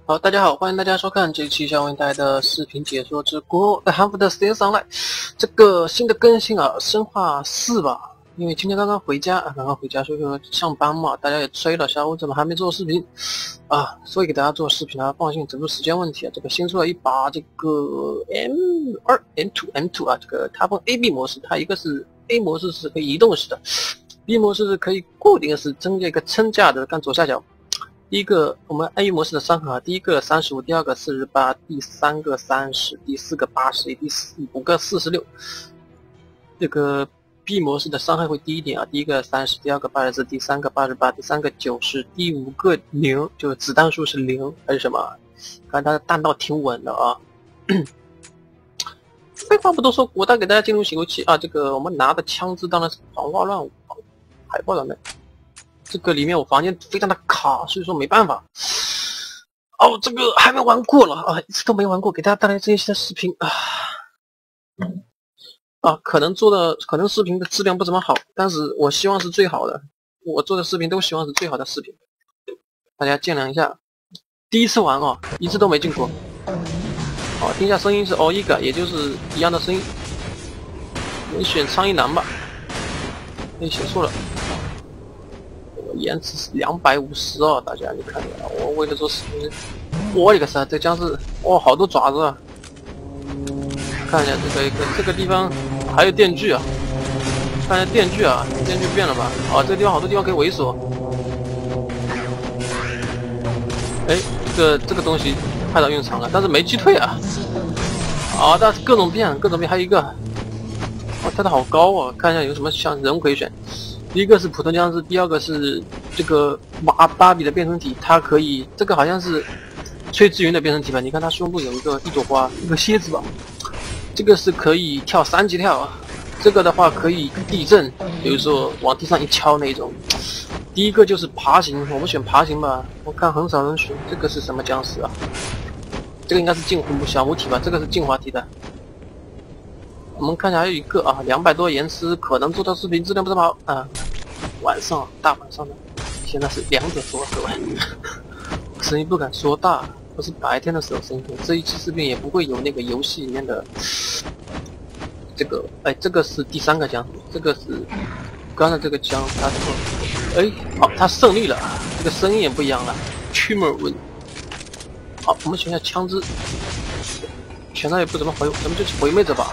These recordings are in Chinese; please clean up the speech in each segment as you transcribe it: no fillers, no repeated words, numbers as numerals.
好，大家好，欢迎大家收看这一期小文带来的视频解说之国韩服的 Stay Online 这个新的更新啊，生化4吧。因为今天刚刚回家，所以说上班嘛，大家也催了，下午怎么还没做视频啊？所以给大家做视频啊，放心，只是时间问题啊。这个新出了一把这个 M2 啊，这个它分 A、B 模式，它一个是 A 模式是可以移动式的 ，B 模式是可以固定式增加一个撑架的，看左下角。第一个我们 A 模式的伤害啊，第一个35，第二个48，第三个30，第四个81，第五个46。这个 B 模式的伤害会低一点啊，第一个30，第二个84，第三个88，第三个90，第五个0，就是子弹数是0，还是什么？看它的弹道挺稳的啊。废话不多说，我带给大家进入显微器啊。这个我们拿的枪支当然是狂花乱舞，海报了没？这个里面我房间非常的卡，所以说没办法。哦，这个还没玩过了啊，一次都没玩过，给大家带来这一期的视频啊。可能视频的质量不怎么好，但是我希望是最好的。我做的视频都希望是最好的视频，大家见谅一下。第一次玩哦，一次都没进过。好，听一下声音是一个，也就是一样的声音。我们选苍蝇男吧。写错了。延迟是250哦，大家你看一下，我为了做视频，我的个塞，这僵尸好多爪子啊！看一下这个地方还有电锯啊，看一下电锯啊，电锯变了吧？这个地方好多地方可以猥琐。哎，这个东西派到用场了，但是没击退啊！但是各种变，还有一个，跳得好高啊！看一下有什么像人物可以选。第一个是普通僵尸，第二个是这个芭比的变身体，它可以这个好像是崔智云的变身体吧？你看它胸部有一朵花，一个蝎子吧？这个是可以跳3级跳啊，这个的话可以地震，比如说往地上一敲那种。第一个就是爬行，我们选爬行吧，我看很少人选。这个是什么僵尸啊？这个应该是小母体吧？这个是进化体的。我们看一下还有一个啊，200多延迟，可能做到视频质量不怎么好啊。大晚上的，现在是2点多，各位，声音不敢说大，不是白天的时候声音。这一期视频也不会有那个游戏里面的这个，这个是第3个僵尸，这个是刚才这个僵尸，他胜利了，这个声音也不一样了 ，Tumor。好，我们选一下枪支。选到也不怎么回，咱们就去毁灭者吧，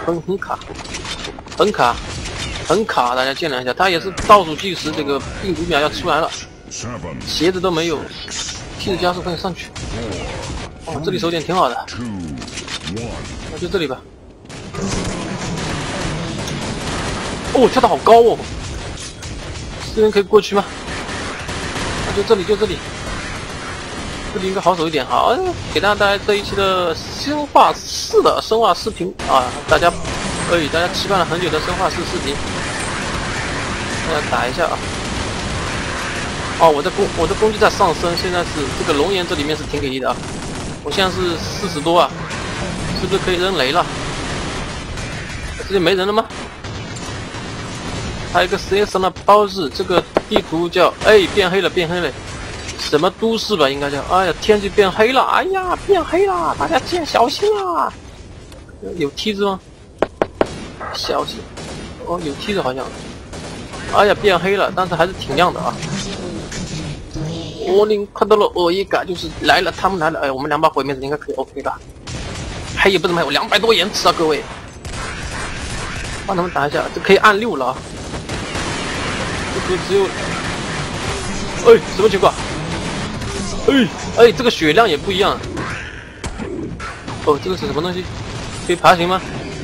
很卡，大家见谅一下。它也是倒数计时，这个病毒秒要出来了，鞋子都没有，替着加速快点上去。这里手点挺好的，那就这里吧。跳得好高哦，这人可以过去吗？那就这里，这里应该好手一点。好，给大家带来这一期的生化4的生化视频啊！大家期盼了很久的生化4视频，大家打一下啊！我的攻击在上升，现在是这个龙岩这里面是挺给力的啊！我现在是40多啊，是不是可以扔雷了？这里没人了吗？还有一个CS的标志，这个地图叫变黑了。什么都市吧，应该叫。天气变黑了，变黑了，大家小心啊！有梯子吗？小心！有梯子好像。变黑了，但是还是挺亮的啊。我看到了一个就是来了，他们来了。我们2把毁灭者应该可以 OK 的。还也不怎么还有200多延迟啊，各位。帮他们打一下，这可以按6了啊。这个只有，什么情况？这个血量也不一样。这个是什么东西？可以爬行吗？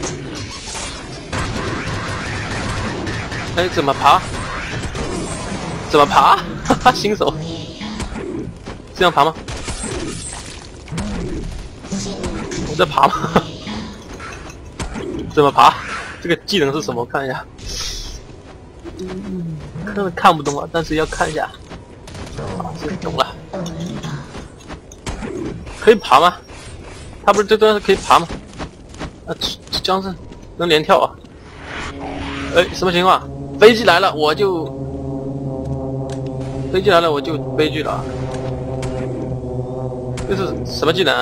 怎么爬？新手。这样爬吗？我在爬吗？怎么爬？这个技能是什么？我看一下。可能看不懂啊，但是要看一下。这懂了。可以爬吗？他不是这段是可以爬吗？这僵尸能连跳啊？什么情况？飞机来了我就悲剧了。 这是什么技能啊？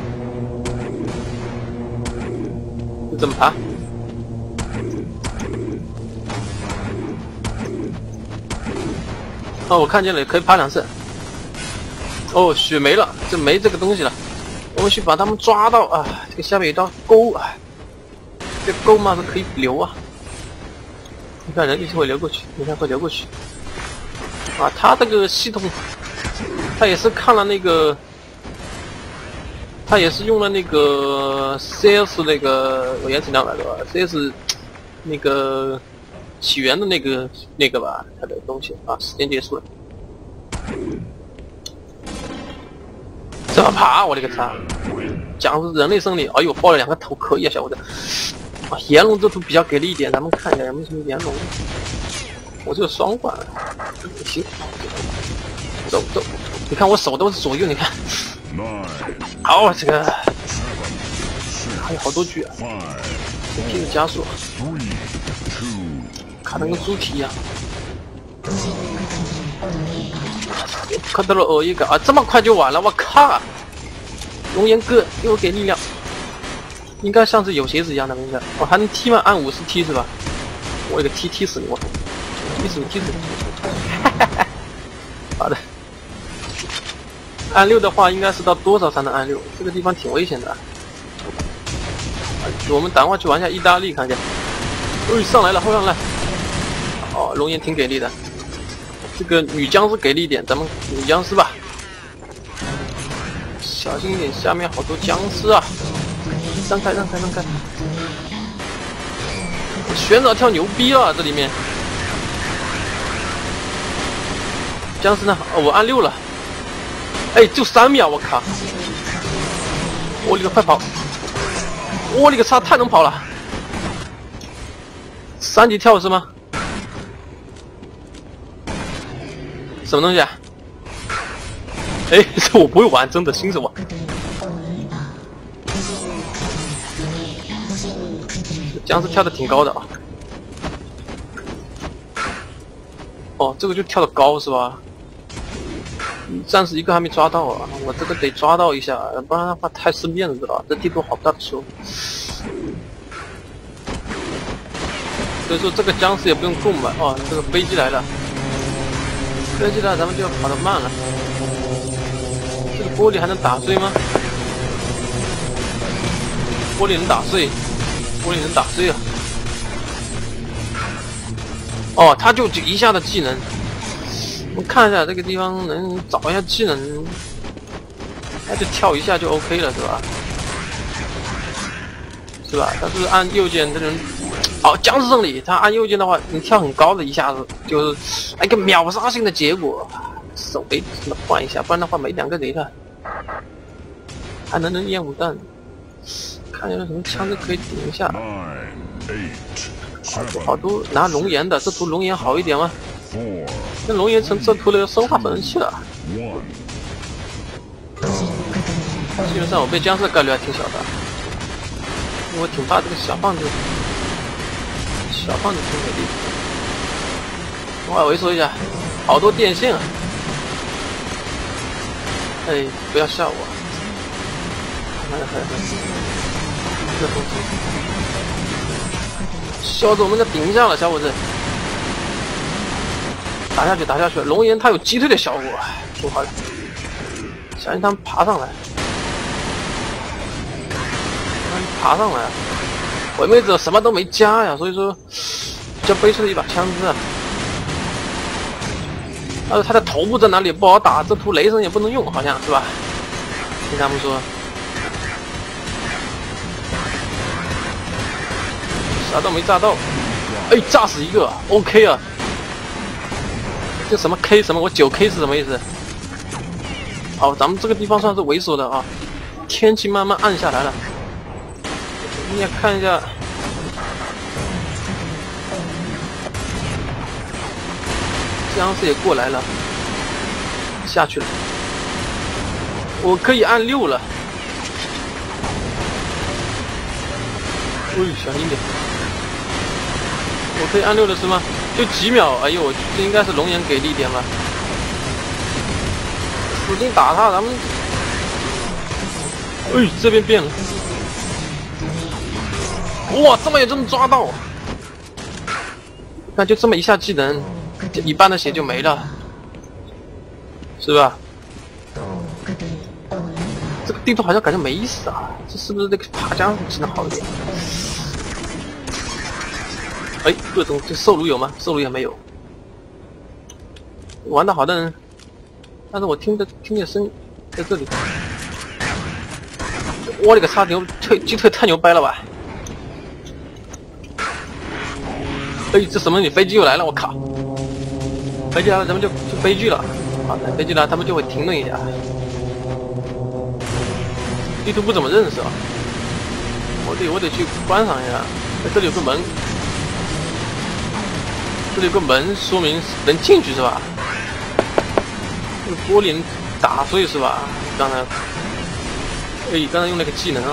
这怎么爬？哦，我看见了，可以爬2次。哦，血没了，这没这个东西了。我们去把他们抓到啊！这个下面有一道沟啊，这沟嘛是可以流啊。你看人一直会流过去，你看会流过去。啊，他这个系统，他也是看了那个，他也是用了那个 CS 那个我延迟200多 CS 那个起源的那个吧，它的东西啊，时间结束了。怎么爬？我的个擦！讲是人类胜利，哎呦，爆了2个头，可以啊，小伙子。啊，炎龙这图比较给力一点，咱们看一下有没有什么炎龙。我这个双管行，走，你看我手都是左右，你看。好，这个还有好多句啊，这个加速，卡得跟猪蹄一样。看到了一个啊，这么快就完了，我靠！龙岩哥又给力量，应该像是有鞋子一样的应该。我还能踢吗？按50踢是吧？我一个踢死你我，踢死你！好的。按6的话，应该是到多少才能按6？这个地方挺危险的。我们等会去玩一下意大利，看一下。哎，上来了，后上来。哦，龙岩挺给力的。这个女僵尸给力一点，咱们女僵尸吧。小心一点，下面好多僵尸啊！让开！旋转跳牛逼了，这里面。僵尸呢？哦，我按6了。哎，就3秒，我靠！我勒个快跑！我勒个擦，太能跑了！3级跳是吗？什么东西啊？哎，这我不会玩，真的新手玩。僵尸跳的挺高的啊。哦，这个就跳得高是吧？暂时一个还没抓到啊，我这个得抓到一下，不然的话太失面子了。这地图好大的球，所以说这个僵尸也不用购买哦。这个飞机来了，咱们就要跑得慢了。这个玻璃还能打碎吗？玻璃能打碎啊！哦，他就一下的技能。我们看一下这个地方能找一下技能，那就跳一下就 OK 了，是吧？但是按右键这人，哦，僵尸胜利，他按右键的话，你跳很高的一下子就是一个秒杀性的结果。手雷什么换一下，不然的话没2个雷了。还能烟雾弹，看有什么枪就可以顶一下。好多拿龙岩的，这图龙岩好一点吗？那龙岩成这图的生化本能器了。基本上我被僵尸的概率还挺小的，我挺怕这个小胖子挺给力。我来回说一下，好多电线啊！哎，不要吓我！这东西，小子，我们给顶一下了，小伙子！打下去！龙岩它有击退的效果，挺好的。小心他们爬上来，我妹子什么都没加呀，所以说比较悲催的一把枪支啊。他的头部在哪里不好打，这图雷神也不能用，好像是吧？听他们说，啥都没炸到，哎，炸死一个 ，OK 啊。这什么 K 什么？我9K 是什么意思？好，咱们这个地方算是猥琐的啊。天气慢慢暗下来了，你也看一下。僵尸也过来了，下去了。我可以按6了。哎，小心点。我可以按6了是吗？就几秒，哎呦，这应该是龙岩给力点吧。使劲打他，咱们哎，这边变了。哇，这么也能抓到！那就这么一下技能，一半的血就没了，是吧？这个地图好像感觉没意思啊，这是不是那个爬江技能好一点？哎，各种这兽炉有吗？兽炉也没有。玩的好的人，但是我听见声音在这里。我勒个擦！击退太牛掰了吧！哎，这什么？你飞机又来了！我靠！飞机来了，咱们就悲剧了。好的，飞机来了，他们就会停顿一下。地图不怎么认识啊，我得去观赏一下。这里有个门，这里有个门，说明能进去是吧？这个玻璃能打碎是吧？刚才用那个技能啊，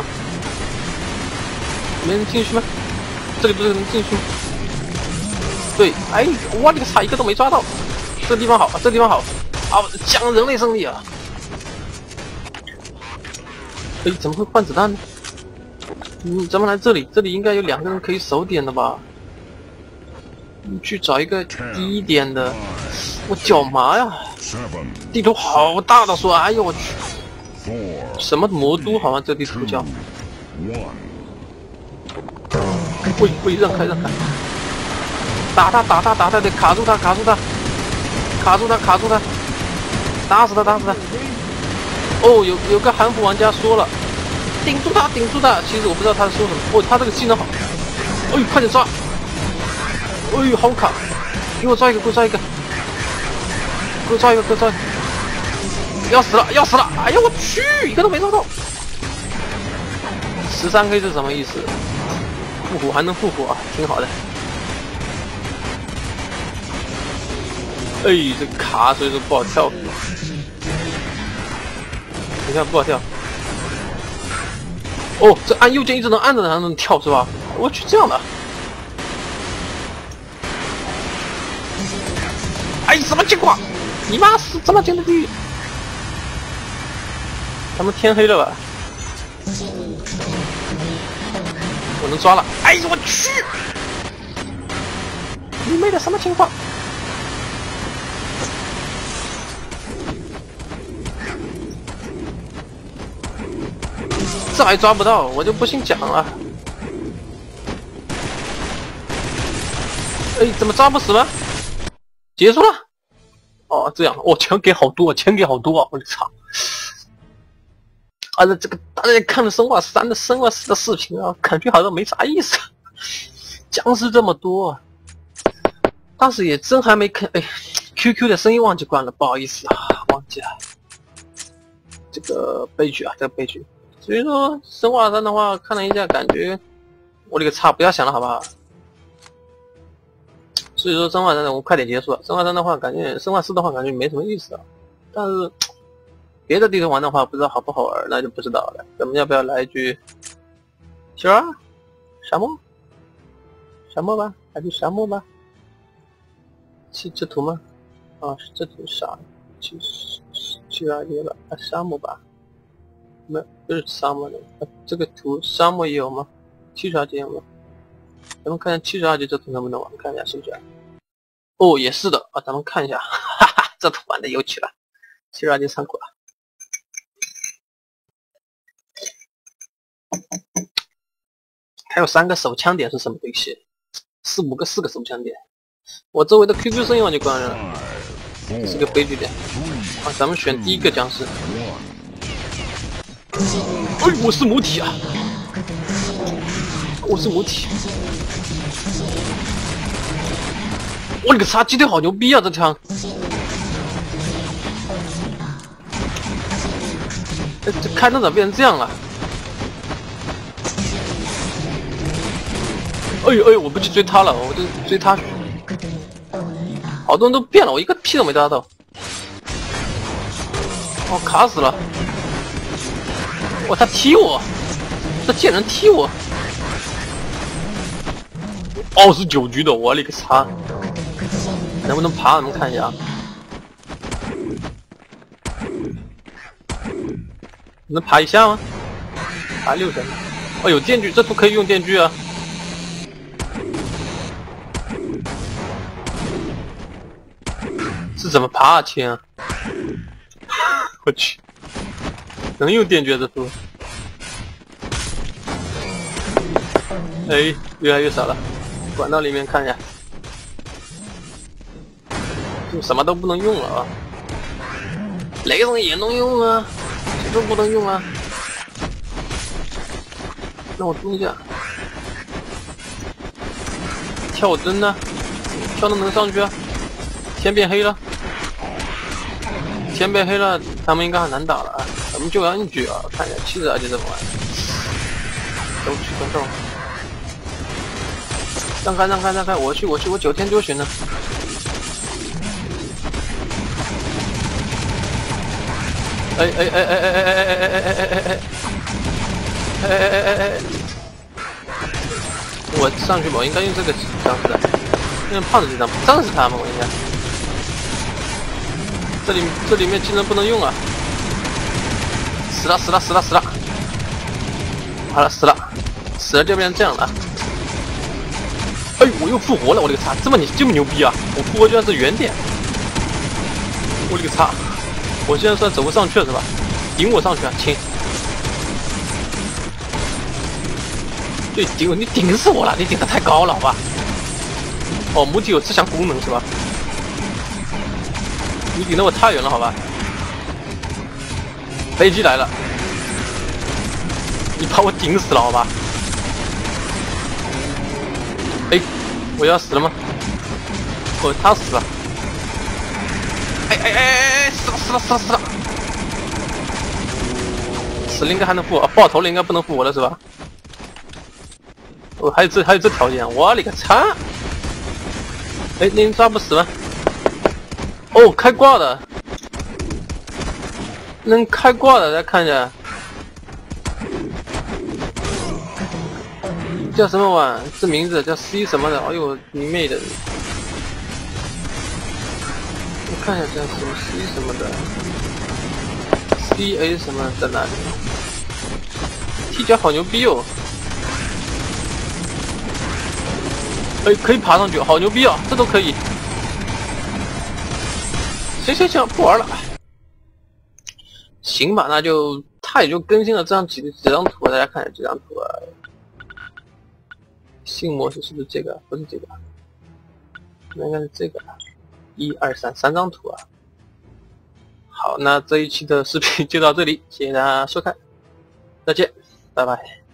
没人进去吗？这里不是能进去吗？对，哎，我勒个擦，一个都没抓到。这地方好，这地方好，啊，讲人类胜利啊！哎，怎么会换子弹呢？咱们来这里，这里应该有2个人可以守点的吧？去找一个低一点的。我脚麻呀！地图好大的说，哎呦我去！什么魔都好像这地图叫。喂，让开！打他，得卡住他，打死他！哦，有个韩服玩家说了，顶住他！其实我不知道他说什么。哦，他这个技能好。哎，快点抓！哎呦，好卡！给我抓一个！要死了！哎呀，我去，一个都没抓到。13K 是什么意思？复活还能复活啊，挺好的。哎，这卡所以说不好跳。你看不好跳。哦，这按右键一直能按着才能跳是吧？我去，这样的。哎，什么情况？你妈是这么进的地狱？他们天黑了吧？我能抓了！哎呦我去！你妹的什么情况？这还抓不到，我就不信讲了。哎，怎么抓不死了？结束了。哦，这样，钱给好多，我操！啊，这个大家看了生化3的生化4的视频啊，感觉好像没啥意思。僵尸这么多，当时也真还没看。哎 ，QQ 的声音忘记关了，不好意思啊，忘记了。这个悲剧。所以说生化3的话，看了一下，感觉我勒个擦，不要想了好不好？所以说生化3的我快点结束了。生化3的话，感觉生化4的话感觉没什么意思啊。但是别的地图玩的话，不知道好不好玩，那就不知道了。咱们要不要来一句？行啊，沙漠吧，来句沙漠吧。这图吗？啊，是这图啥？72了啊，沙漠吧。没有，就是沙漠的。这个图沙漠也有吗？72级有吗？咱们看一下72级这图能不能玩，看一下是不是？哦，也是的啊，咱们看一下，哈哈，这图玩的有趣了。72级仓库啊。还有3个手枪点是什么东西？4个手枪点。我周围的 QQ 声音忘记关了，这是个悲剧点。啊，咱们选第一个僵尸。哎，我是母体啊！我勒个擦，击退好牛逼啊！这枪。这开灯怎么变成这样了？哎呦，我不去追他了，我就追他。好多人都变了，我一个屁都没抓到。哦，卡死了！他踢我，这贱人踢我！哦，是9局的，我勒个擦！能不能爬？咱们看一下。能爬一下吗？ 还6人。哦，有电锯，这图可以用电锯啊。是怎么爬啊？天啊！我去，能用电锯这图？哎，越来越少了。管道里面看一下，就什么都不能用了啊。雷神也能用啊，谁说不能用啊？那我蹲一下，跳帧呢？跳的能上去啊？天变黑了，天变黑了，他们应该很难打了啊！咱们就要硬举啊，看一下70二就这么玩。走，走。让开！我去，我9天就行了。哎！我上去吧，我应该用这个张子的，用胖子这张，不是他吗？我应该。这里面技能不能用啊！死了！好了，死了就变成这样了。哎，我又复活了！我勒个擦，这么牛逼啊！我复活居然是原点！我勒个擦！我现在算走不上去了是吧？顶我上去啊，亲！对，你顶死我了！你顶得太高了，好吧？哦，母体有这项功能是吧？你顶得我太远了，好吧？飞机来了，你把我顶死了，好吧？哎，我要死了吗？哦，他死了。哎，死了！死了应该还能复活啊，爆头了应该不能复活了是吧？哦，还有这条件，我勒个擦！哎，那人抓不死吗？哦，开挂的，能开挂的，大家看一下，叫什么玩？这名字叫 C 什么的？哎呦，你妹的！我看一下这什么 C 什么的 ，CA 什么在哪里？踢脚好牛逼哦！哎，可以爬上去，好牛逼啊！这都可以。行，不玩了。行吧，那就它也就更新了这样几张图，大家看一下这张图啊。新模式是不是这个？不是这个，应该是这个。1、2、3张图啊。好，那这一期的视频就到这里，谢谢大家收看，再见，拜拜。